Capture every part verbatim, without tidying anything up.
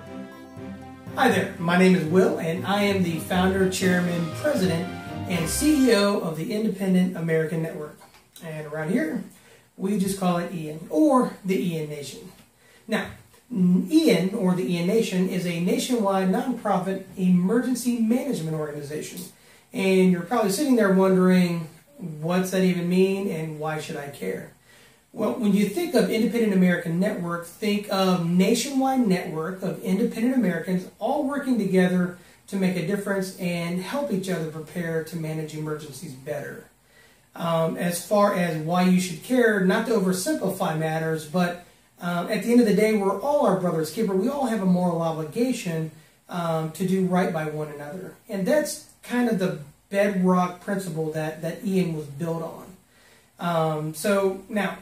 Hi there, my name is Will, and I am the founder, chairman, president, and C E O of the Independent American Network. And around here, we just call it E N, or the E N Nation. Now, E N, or the E N Nation, is a nationwide nonprofit emergency management organization. And you're probably sitting there wondering, what's that even mean, and why should I care? Well, when you think of Independent American Network, think of nationwide network of independent Americans all working together to make a difference and help each other prepare to manage emergencies better. Um, as far as why you should care, not to oversimplify matters, but um, at the end of the day, we're all our brother's keeper. We all have a moral obligation um, to do right by one another. And that's kind of the bedrock principle that, that E N was built on. Um, so now,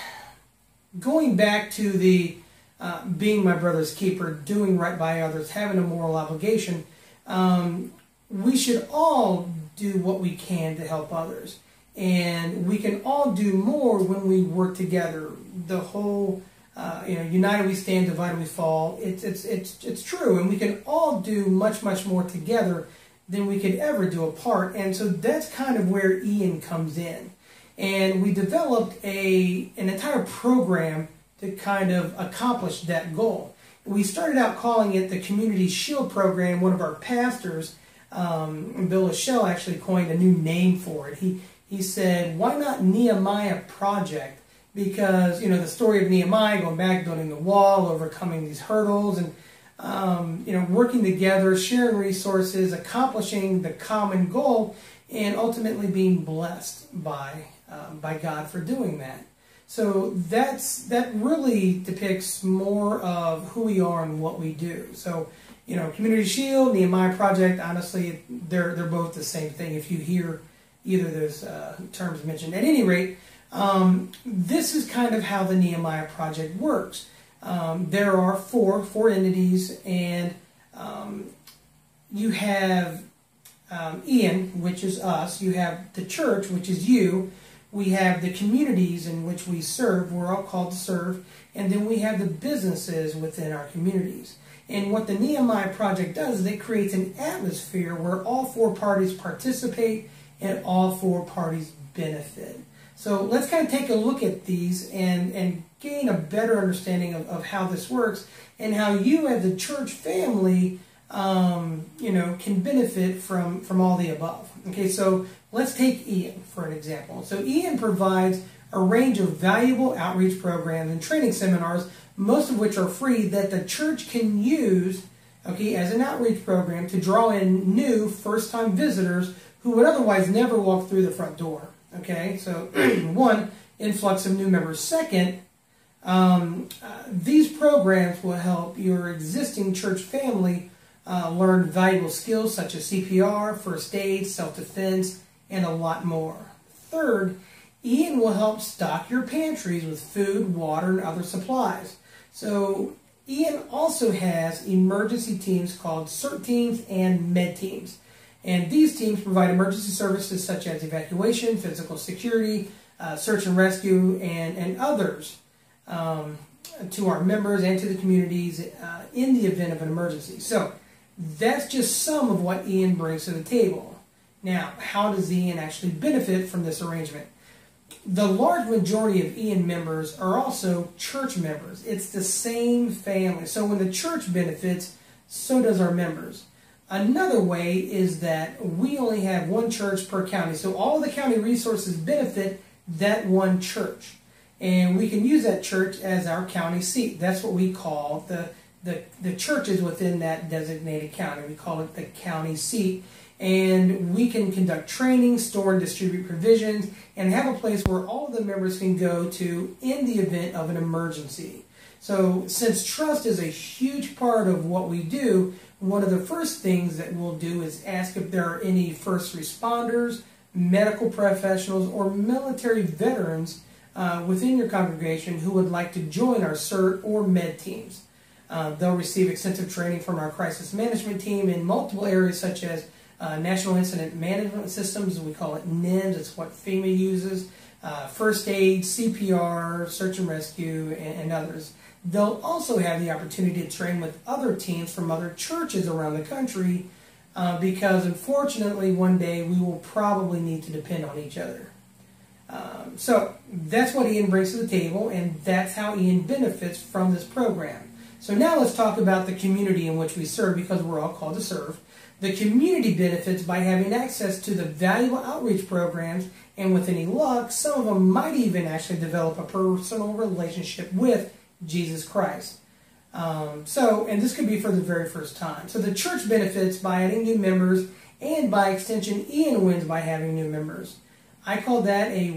going back to the uh, being my brother's keeper, doing right by others, having a moral obligation, um, we should all do what we can to help others. And we can all do more when we work together. The whole, uh, you know, united we stand, divided we fall. It's, it's, it's, it's true. And we can all do much, much more together than we could ever do apart. And so that's kind of where E N comes in. And we developed a, an entire program to kind of accomplish that goal. We started out calling it the Community Shield Program. One of our pastors, um, Bill Lachelle, actually coined a new name for it. He, he said, why not Nehemiah Project? Because, you know, the story of Nehemiah, going back, building the wall, overcoming these hurdles, and, um, you know, working together, sharing resources, accomplishing the common goal, and ultimately being blessed by Um, by God for doing that. So that's that really depicts more of who we are and what we do. So, you know, Community Shield, Nehemiah Project, honestly, they're they're both the same thing if you hear either of those uh, terms mentioned. At any rate, um, this is kind of how the Nehemiah Project works. Um, there are four four entities, and um, you have um, E N, which is us. You have the church, which is you. We have the communities in which we serve. We're all called to serve. And then we have the businesses within our communities. And what the Nehemiah Project does is it creates an atmosphere where all four parties participate and all four parties benefit. So let's kind of take a look at these and, and gain a better understanding of, of how this works and how you as a church family um, you know, can benefit from, from all the above. Okay, so let's take E N for an example. So E N provides a range of valuable outreach programs and training seminars, most of which are free, that the church can use, okay, as an outreach program to draw in new first-time visitors who would otherwise never walk through the front door. Okay, so one, influx of new members. Second, um, uh, these programs will help your existing church family Uh, learn valuable skills such as C P R, first aid, self-defense, and a lot more. Third, E N will help stock your pantries with food, water, and other supplies. So E N also has emergency teams called CERT teams and med teams. And these teams provide emergency services such as evacuation, physical security, uh, search and rescue, and, and others um, to our members and to the communities uh, in the event of an emergency. So that's just some of what E N brings to the table. Now, how does E N actually benefit from this arrangement? The large majority of E N members are also church members. It's the same family. So when the church benefits, so does our members. Another way is that we only have one church per county. So all of the county resources benefit that one church. And we can use that church as our county seat. That's what we call the The, the churches within that designated county. We call it the county seat. And we can conduct training, store and distribute provisions, and have a place where all of the members can go to in the event of an emergency. So since trust is a huge part of what we do, one of the first things that we'll do is ask if there are any first responders, medical professionals, or military veterans uh, within your congregation who would like to join our CERT or med teams. Uh, they'll receive extensive training from our crisis management team in multiple areas such as uh, National Incident Management Systems, we call it N I M S, it's what FEMA uses, uh, first aid, C P R, search and rescue, and, and others. they'll also have the opportunity to train with other teams from other churches around the country, uh, because unfortunately one day we will probably need to depend on each other. Um, so that's what Ian brings to the table, and that's how Ian benefits from this program. So now let's talk about the community in which we serve, because we're all called to serve. The community benefits by having access to the valuable outreach programs, and with any luck, some of them might even actually develop a personal relationship with Jesus Christ. Um, so, and this could be for the very first time. So the church benefits by adding new members, and by extension, Ian wins by having new members. I call that a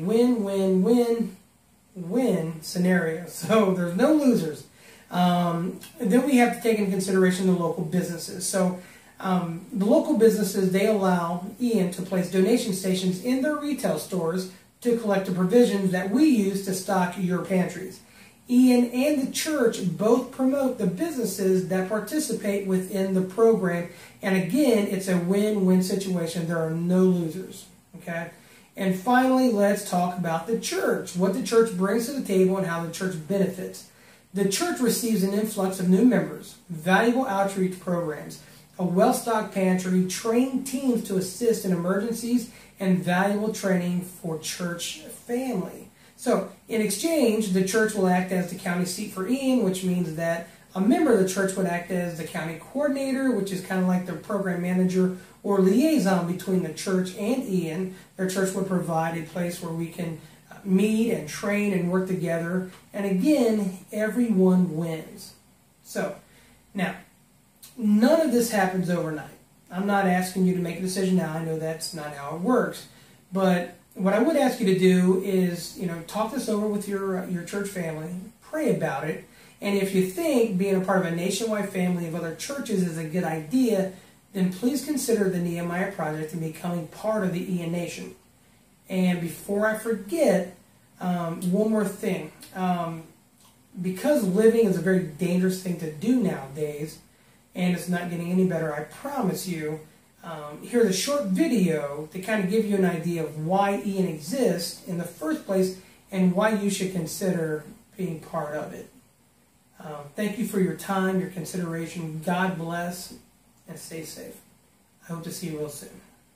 win-win-win-win scenario. So there's no losers. Um, then we have to take into consideration the local businesses. So um, the local businesses, they allow Ian to place donation stations in their retail stores to collect the provisions that we use to stock your pantries. Ian and the church both promote the businesses that participate within the program. And again, it's a win-win situation. There are no losers. Okay? And finally, let's talk about the church, what the church brings to the table and how the church benefits. The church receives an influx of new members, valuable outreach programs, a well-stocked pantry, trained teams to assist in emergencies, and valuable training for church family. So, in exchange, the church will act as the county seat for Ian, which means that a member of the church would act as the county coordinator, which is kind of like the program manager or liaison between the church and Ian. Their church would provide a place where we can meet and train and work together. And again, everyone wins. So, now, none of this happens overnight. I'm not asking you to make a decision now. I know that's not how it works. But what I would ask you to do is, you know, talk this over with your, uh, your church family. Pray about it. And if you think being a part of a nationwide family of other churches is a good idea, then please consider the Nehemiah Project and becoming part of the Ian Nation. And before I forget, um, one more thing. Um, because living is a very dangerous thing to do nowadays, and it's not getting any better, I promise you, um, here's a short video to kind of give you an idea of why Ian exists in the first place and why you should consider being part of it. Um, thank you for your time, your consideration. God bless, and stay safe. I hope to see you real soon.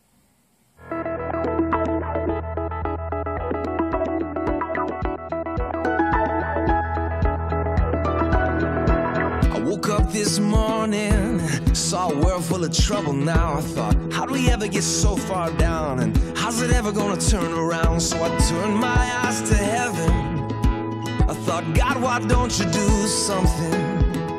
I woke up this morning, saw a world full of trouble now. I thought, how do we ever get so far down? And how's it ever gonna turn around? So I turned my eyes to heaven. I thought, God, why don't you do something?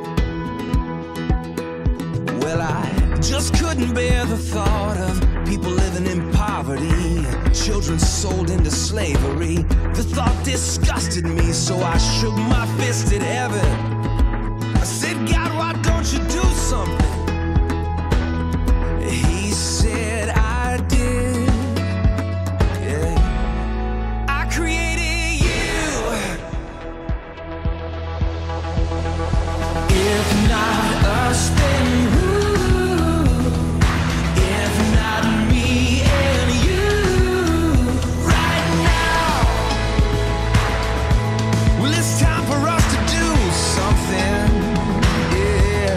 Well, I just couldn't bear the thought of people living in poverty, children sold into slavery. The thought disgusted me, so I shook my fist at heaven. I said, God, why don't you do something? He said, I did. Yeah. I created you. If not us, then who? If not me and you, right now. Well, it's time for us to do something. Yeah.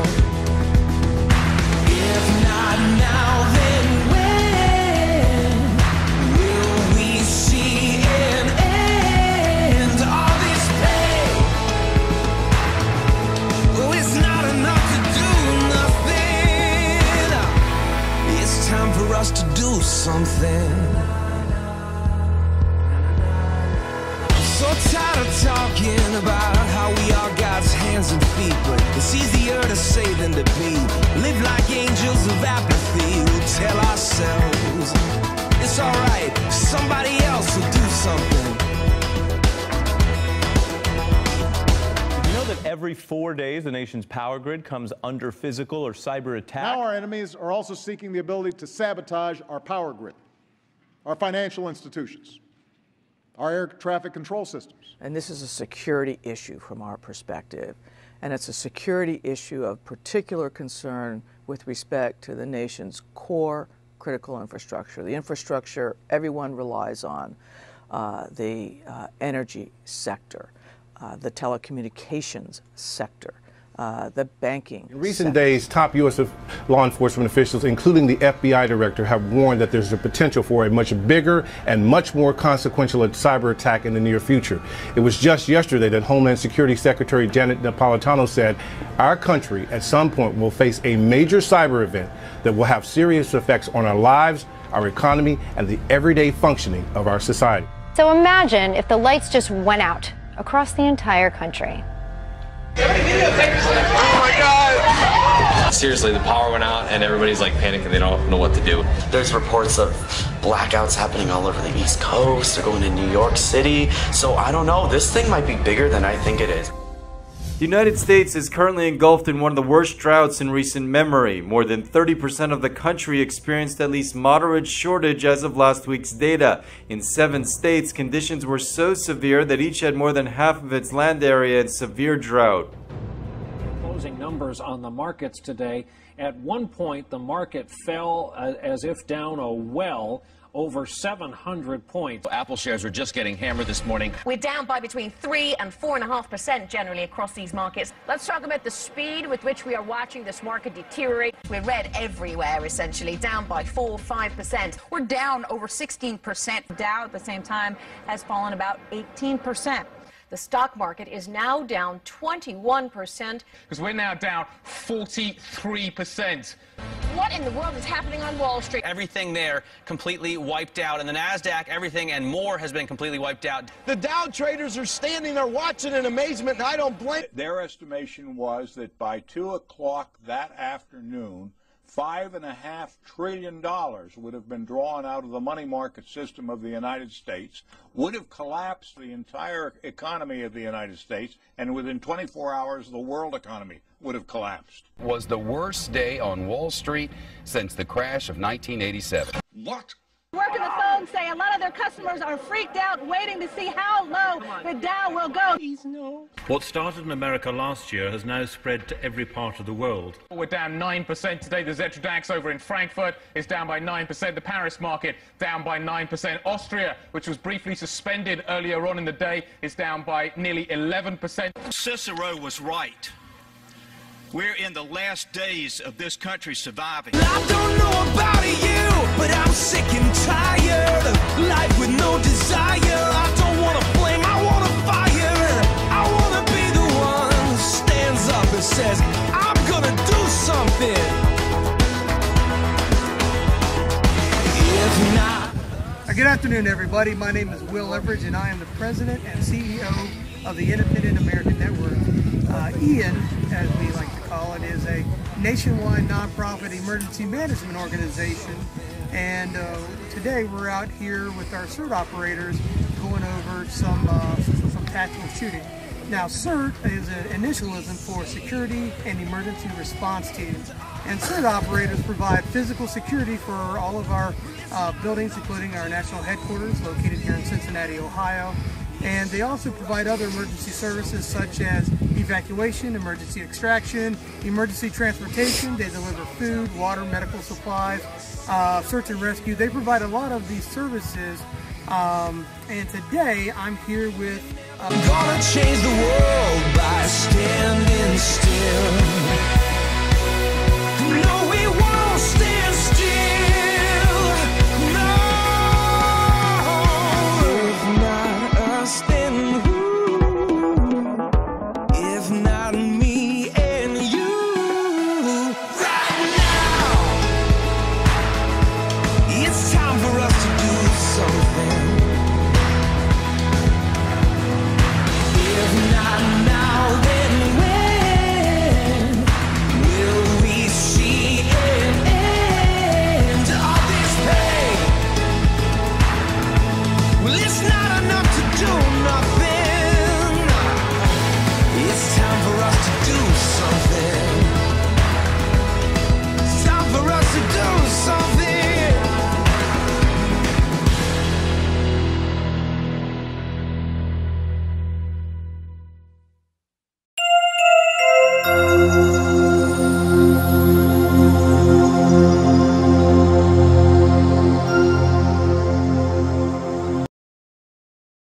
If not now, then when will we see an end to all this pain? Oh, it's not enough to do nothing. It's time for us to do something. I'm so tired of talking about how we are God's hands and feet, but it's easier to say than to be. Live like angels of apathy. We'll tell ourselves it's alright, somebody else will do something. Did you know that every four days the nation's power grid comes under physical or cyber attack? Now our enemies are also seeking the ability to sabotage our power grid, our financial institutions, our air traffic control systems. And this is a security issue from our perspective. And it's a security issue of particular concern with respect to the nation's core critical infrastructure, the infrastructure everyone relies on, uh, the uh, energy sector. uh, the telecommunications sector, uh, the banking. In recent sector. days, top U S law enforcement officials, including the F B I director, have warned that there's a potential for a much bigger and much more consequential cyber attack in the near future. It was just yesterday that Homeland Security Secretary Janet Napolitano said our country at some point will face a major cyber event that will have serious effects on our lives, our economy, and the everyday functioning of our society. So imagine if the lights just went out across the entire country. Oh my God! Seriously, the power went out and everybody's like panicking. They don't know what to do. There's reports of blackouts happening all over the East Coast. They're going to New York City. So I don't know. This thing might be bigger than I think it is. The United States is currently engulfed in one of the worst droughts in recent memory. More than thirty percent of the country experienced at least moderate shortage as of last week's data. In seven states, conditions were so severe that each had more than half of its land area in severe drought. Closing numbers on the markets today. At one point, the market fell uh, as if down a well, over seven hundred points. Apple shares are just getting hammered this morning. We're down by between three and four and a half percent generally across these markets. Let's talk about the speed with which we are watching this market deteriorate. We're red everywhere, essentially, down by four, five percent. We're down over sixteen percent. Dow at the same time has fallen about eighteen percent. The stock market is now down twenty-one percent. Because we're now down forty-three percent. What in the world is happening on Wall Street? Everything there completely wiped out. And the NASDAQ, everything and more has been completely wiped out. The Dow traders are standing there watching in amazement, and I don't blame. Their estimation was that by two o'clock that afternoon, Five and a half trillion dollars would have been drawn out of the money market system of the United States, would have collapsed the entire economy of the United States, and within twenty-four hours, the world economy would have collapsed. Was the worst day on Wall Street since the crash of nineteen eighty-seven. What? Working the phone say a lot of their customers are freaked out, waiting to see how low the Dow will go. Please no. What started in America last year has now spread to every part of the world. We're down nine percent today. The Xetra DAX over in Frankfurt is down by nine percent. The Paris market down by nine percent. Austria, which was briefly suspended earlier on in the day, is down by nearly eleven percent. Cicero was right. We're in the last days of this country surviving. I don't know about you, but I'm sick and tired of life with no desire. I don't want to blame, I want to fire. I want to be the one who stands up and says, I'm gonna do something. If not. Good afternoon, everybody. My name is Will Everidge, and I am the president and C E O of the Independent American Network. Uh, I A N, as we like to call it, is a nationwide nonprofit emergency management organization. And uh, today we're out here with our CERT operators going over some, uh, some tactical shooting. Now, CERT is an initialism for Security and Emergency Response Teams. And CERT operators provide physical security for all of our uh, buildings, including our national headquarters located here in Cincinnati, Ohio. And they also provide other emergency services such as evacuation, emergency extraction, emergency transportation. They deliver food, water, medical supplies, uh, search and rescue. They provide a lot of these services. Um, and today I'm here with... Uh, I'm gonna change the world by standing still. No